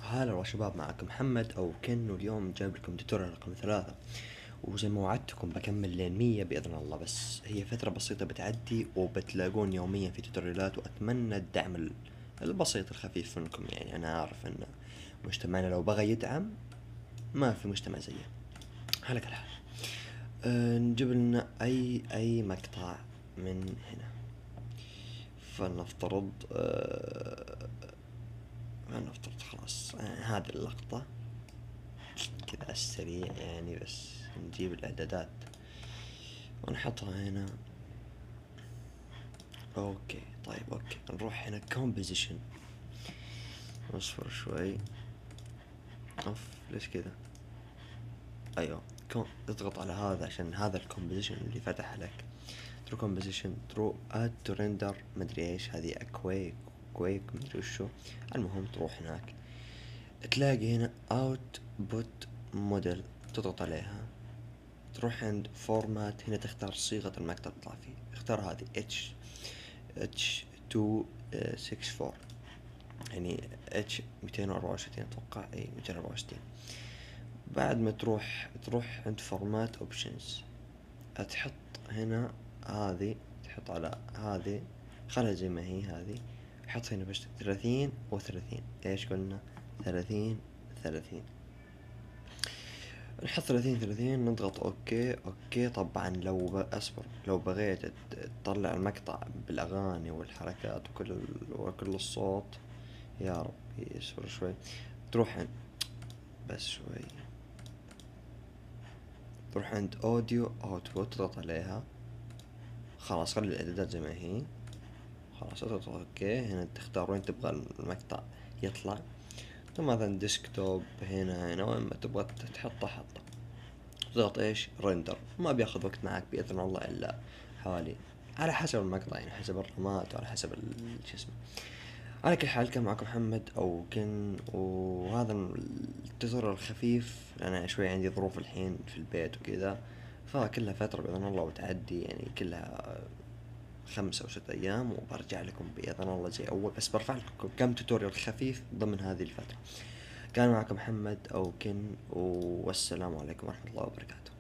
هلا والشباب، معكم محمد او كن، واليوم جايب لكم توتوريال رقم 3. وزي ما وعدتكم بكمل لين 100 بإذن الله، بس هي فترة بسيطة بتعدي وبتلاقون يوميا في توتوريالات، وأتمنى الدعم البسيط الخفيف منكم. يعني أنا أعرف أن مجتمعنا لو بغى يدعم ما في مجتمع زيه. على كل حال، نجيب لنا أي مقطع من هنا. فلنفترض فلنفترض خلاص، هذه اللقطة كذا على السريع يعني، بس نجيب الإعدادات ونحطها هنا. اوكي طيب، اوكي نروح هنا composition، نصفر شوي. اوف، ليش كذا؟ ايوه، اضغط على هذا عشان هذا الكومبوزيشن اللي فتح لك. ترو كومبوزيشن، ترو اد تو ريندر، مدري ايش هذه، اكويك كويك مدري وشو. المهم تروح هناك تلاقي هنا اوتبوت موديل، تضغط عليها، تروح عند فورمات، هنا تختار صيغة المقطع تطلع فيه، اختار هذه اتش 264، يعني اتش 264 اتوقع، اي 264. بعد ما تروح عند فورمات اوبشنز، تحط هنا هذه، تحط على هذه، خلها زي ما هي هذه، حط هنا بس 30 و30. ايش قلنا؟ 30. نحط 30 نضغط اوكي. طبعا اصبر، لو بغيت تطلع المقطع بالاغاني والحركات وكل الصوت، يا ربي اصبر شوي. تروح عند، بس شوي، تروح عند اوديو اوتبوت، تضغط عليها، خلاص خلي الاعدادات زي ما هي. خلاص اضغط اوكي. هنا تختار وين تبغى المقطع يطلع، ثم مثلا ديسكتوب هنا وين ما تبغى حطه. تضغط ايش؟ رندر. ما بياخذ وقت معك باذن الله الا حوالي، على حسب المقطع يعني، حسب الرمات وعلى حسب شو اسمه. على كل حال، كان معكم محمد او كن، وهذا التزر الخفيف، انا شوي عندي ظروف الحين في البيت وكذا، فكلها فترة بإذن الله وتعدي، يعني كلها 5 أو 6 أيام وبرجع لكم بإذن الله زي أول، بس برفع لكم كم توتوريال خفيف ضمن هذه الفترة. كان معكم محمد أو كن، والسلام عليكم ورحمة الله وبركاته.